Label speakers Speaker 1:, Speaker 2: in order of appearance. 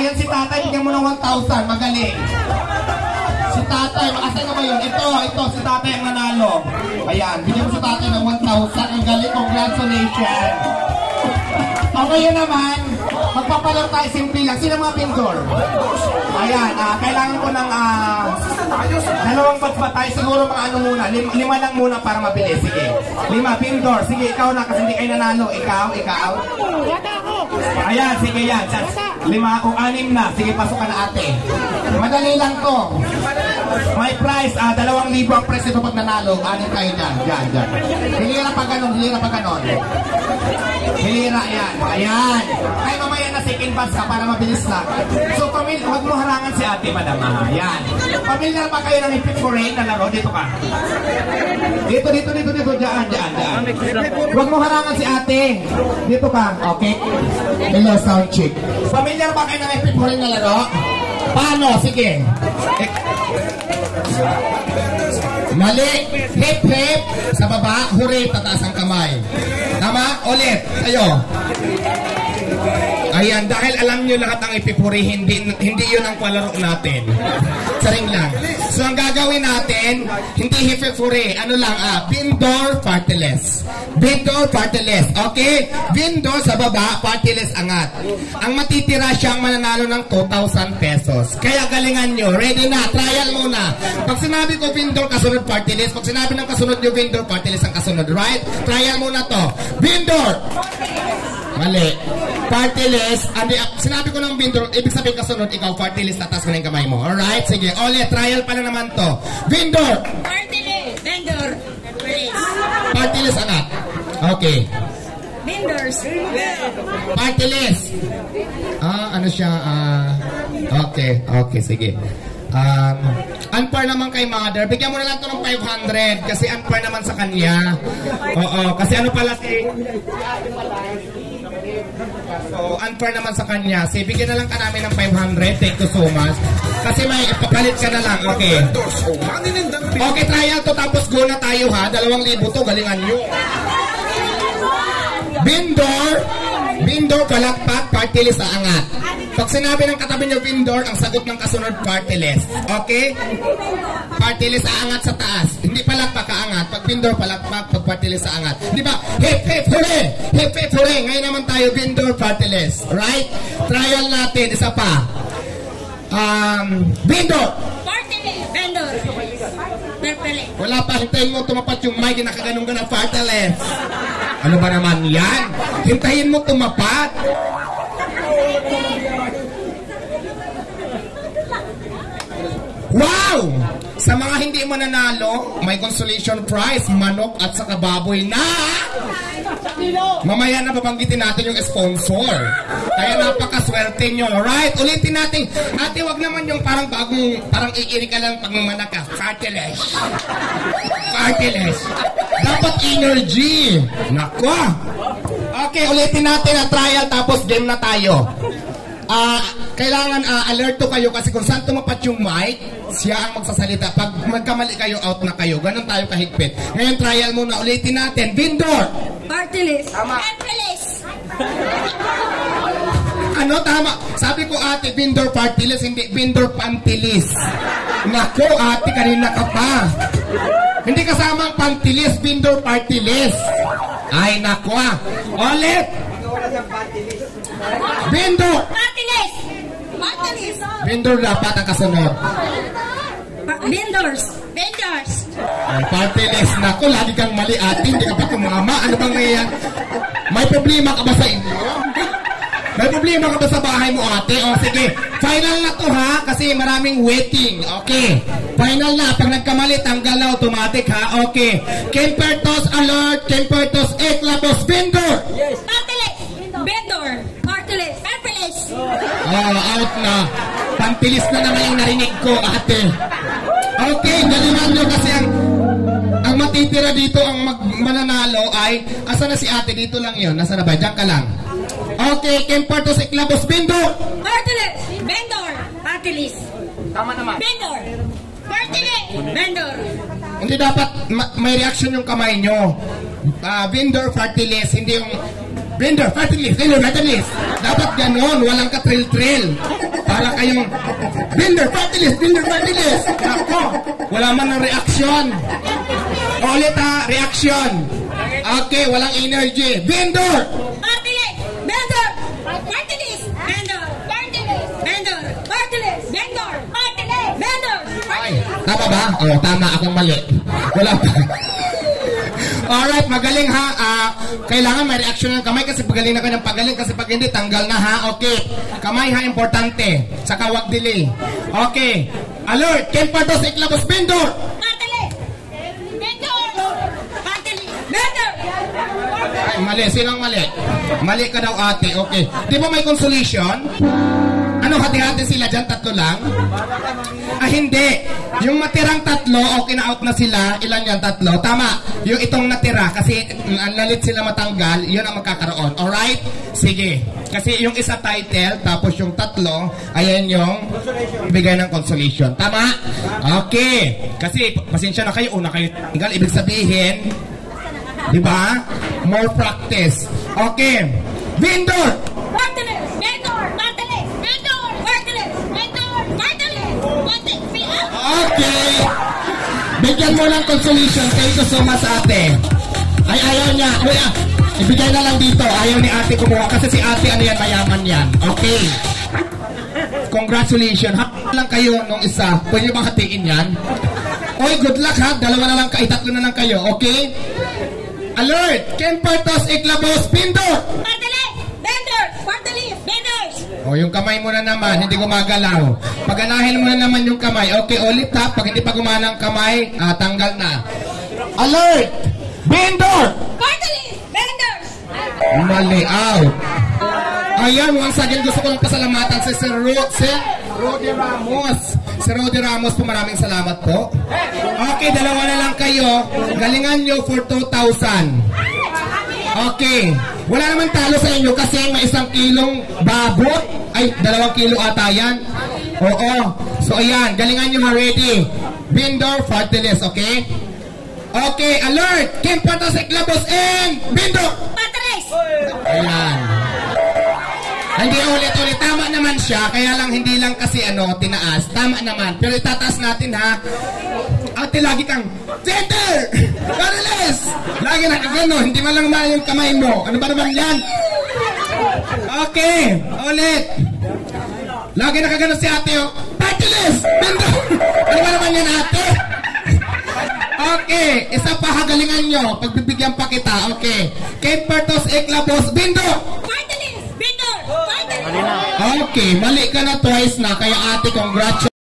Speaker 1: Ayan si tatay, bigyan mo ng 1,000. Magaling. Si tatay, makasan ka ba yun? Ito, si tatay ang nanalo. Ayan, bigyan mo si tatay ng 1,000. Ang galing, congratulations. Okay yun naman. Magpapalang tayo simple lang. Sino mga vendor? Ayan, kailangan ko ng dalawang patpatay. Siguro mga ano muna. Lima lang muna para mabilis. Sige. 5 vendor. Sige, ikaw na kasi hindi kayo nanalo. Ikaw. Ayan, sige yan. 5 o 6 na. Sige, pasok ka na ate. Madali lang to. May price, 2,000 ang price ito pag nanalo. 6 kayo dyan. Dyan. Hilira pa ganon. Hilira, yan. Ayan. Ay, mamaya na second batch ka para mabilis lang. So, pamilya, huwag mo harangan si ate, madam. Ayan. Pamilya pa kayo ng ipit for rain na laro. Dito ka. Dito. Diyan. Huwag mo harangan si ate. Dito ka. Okay. Hello, sound check. Pamilya pa kayo ng ipit for rain na laro? Paano? Sige. Mali. Hip. Sa baba. Hooray. Tataas ang kamay. Tama? Ulit. Kayo. Ayan, dahil alam nyo lahat ang ipipuri, hindi yun ang palaro natin. Saring lang. So, ang gagawin natin, hindi ipipuri. Ano lang, vendor, partyless. Vendor, partyless. Okay? Vendor sa baba, partyless angat. Ang matitira siyang mananalo ng 2,000 pesos. Kaya galingan nyo. Ready na. Trial muna. Pag sinabi ko vendor, kasunod partyless. Pag sinabi ng kasunod nyo vendor, partyless ang kasunod. Right? Trial muna to. Vendor! Mali. Partyless. Sinabi ko ng vendor, ibig sabihin kasunod, ikaw partyless, tatas mo na yung kamay mo. Alright? Sige. Ulit. Trial pa na naman to. Vendor!
Speaker 2: Partyless. Vendor.
Speaker 1: Partyless anak. Okay.
Speaker 2: Vendors.
Speaker 1: Partyless. Ano siya? Okay. Sige. Unfair naman kay mother. Bigyan mo na lang ito ng 500 kasi unfair naman sa kanya. Oo. Kasi ano pala so, unfair naman sa kanya. Sige, bigyan na lang ka namin ng 500. Thank you so much. Kasi may ipapalit ka na lang. Okay. Okay, trial to. Tapos go na tayo ha. 2,000 to. Galingan nyo. Vendor, palakpak, partyless sa angat. Pag sinabi ng katabi niyo vendor, ang sagot ng kasunod partyless. Okay? Partyless sa angat sa taas. Hindi palakpak kaangat. Pag vendor, palakpak, pag partyless sa angat. Di ba? Hip, hooray! Hip, hooray! Ngayon naman tayo, vendor, partyless. Right? Trial natin. Isa pa. Vendor!
Speaker 2: Partyless. Vendor. Partyless.
Speaker 1: Wala pa. Hintayin mo tumapat yung mic. Nakaganong ka ng partyless. Ano ba naman yan? Hintayin mo tumapat. Wow! Sa mga hindi mananalo, may consolation prize, manok at saka baboy na. Mamaya na babanggitin natin yung sponsor. Kaya napakaswerte nyo. Alright? Ulitin natin. Ate, wag naman yung parang bagong, parang iiri ka lang pag mamanak ka. Partyless. Dapat energy. Nako. Okay, ulitin natin ang trial tapos game na tayo. Kailangan alerto kayo kasi kung saan tumapat yung mic, siya ang magsasalita. Pag magkamali kayo, out na kayo. Ganon tayo kahigpit. Ngayon, trial muna. Ulitin natin. Vendor!
Speaker 2: Partyless.
Speaker 1: Tama.
Speaker 2: Partyless.
Speaker 1: Ano? Tama. Sabi ko ate, vendor partyless, hindi vendor pantilis. Nako ate, kanina ka pa. Hindi kasama ang pantilis, vendor partyless. Ay, nako Ulit! Vendor!
Speaker 2: Partyless.
Speaker 1: Vendor dapat ang kasunod.
Speaker 2: Vendors.
Speaker 1: Partyless. Nako, lagi kang mali ate. Hindi ka pa tumama. Ano bang ngayon? May problema ka ba sa inyo? May problema ka ba sa bahay mo ate? O sige, final na to ha. Kasi maraming waiting. Okay. Final na. Pag nagkamali, tanggal na automatic ha. Okay. Kempertos alert. Kempertos eklabos. Vendor.
Speaker 2: Yes. Partyless. Vendor. Partyless.
Speaker 1: Out na. Pantilis na naman yung narinig ko ate. Okay, galingan nyo kasi ang matitira dito, ang mananalo ay, asa na si ate? Dito lang yun. Nasa na ba? Diyan ka lang. Okay, Kempertos eklabos. Vendor.
Speaker 2: Partyless. Vendor. Partyless.
Speaker 1: Tama naman.
Speaker 2: Vendor. Partyless. Vendor.
Speaker 1: Hindi dapat may reaction yung kamay nyo. Vendor, partyless. Hindi yung vendor, partyless. Dapat ganon. Walang ka-trill-trill. Para kayong Binder, party list, Binder, party list. Ako, wala man ng reaksyon. Ulit ha, reaksyon. Okay, walang energy. Binder!
Speaker 2: Party list. Vendor. Party list. Vendor. Party list. Vendor. Party list. Vendor. Party list. Vendor.
Speaker 1: Ay, tama ba? Oo, tama. Akong mali. Wala pa. Alright, magaling ha. Kailangan may reaction ng kamay kasi pagaling na kayo ng pagaling kasi pag hindi, tanggal na ha. Okay. Kamay ha, importante. Saka wag delay. Okay. Alert! Kempartos, iklabos, Binder!
Speaker 2: Party list. Vendor. Party list. Vendor.
Speaker 1: Ay, mali. Sinong mali? Mali ka daw ate. Okay. Di ba may consolation? Ano, hati-hati sila dyan? Tatlo lang? Hindi. Yung matirang tatlo, okay na out na sila. Ilan yan? Tatlo? Tama. Yung itong natira, kasi lalit sila matanggal, yun ang magkakaroon. Alright? Sige. Kasi yung isa title, tapos yung tatlo, ayan yung bigay ng consolation. Tama? Okay. Kasi, pasensya na kayo, una kayo tanggal. Ibig sabihin, di ba? More practice. Okay. Vendor!
Speaker 2: Party list. Vendor. Party list. Vendor. Party list. Vendor. Party list. Party list.
Speaker 1: Okay. Bigyan mo ng consolation. Thank you so much, ate. Ay, ayaw niya. Kuya, ibigay na lang dito. Ayaw ni ate kumuha. Kasi si ate, ano yan, mayaman yan. Okay. Congratulations. Happy lang kayo nung isa. Pwede bang hatiin yan? Oy, good luck ha. Dalawa na lang kayo. Tatlo na lang kayo. Okay? Alert! Kempartos, iklabos, Binder!
Speaker 2: Party list. Vendor. Party list. Vendors.
Speaker 1: O, yung kamay mo na naman, hindi gumagalaw. Paganahin mo na naman yung kamay. Okay, ulit ha. Pag hindi pa gumana ang kamay, tanggal na. Alert! Binder!
Speaker 2: Party list. Vendors.
Speaker 1: Mali out. Ayan, once again, gusto ko lang pasalamatan si Rodi Ramos. Si Rodi Ramos po, maraming salamat po. Okay, dalawa na lang kayo. Galingan nyo for 2,000. Okay. Wala naman talo sa inyo kasi may 1 kilong baboy. Ay, 2 kilo ata yan. Oo. So, ayan. Galingan nyo ha, ready. Binder, Farteles, okay? Okay, alert! Kempartos, iklabos, and Binder!
Speaker 2: Party list.
Speaker 1: Ayan. Hindi ulit-ulit. Tama naman siya. Kaya lang, hindi lang kasi tinaas. Tama naman. Pero itataas natin ha. Ate, lagi kang Center! Farteles! Lagi na kagano. Hindi man lang mahal yung kamay mo. Ano ba naman yan? Okay. Ulit. Lagi na kagano si ate. Farteles! Binder! Ano ba naman yan ate? Okay. Isa pa hagalingan nyo. Pagbibigyan pa kita. Okay. Kempartos, iklabos, Binder!
Speaker 2: Party list. Vendor. Party list.
Speaker 1: Okay, mali ka na twice na, kaya ate, congratulations.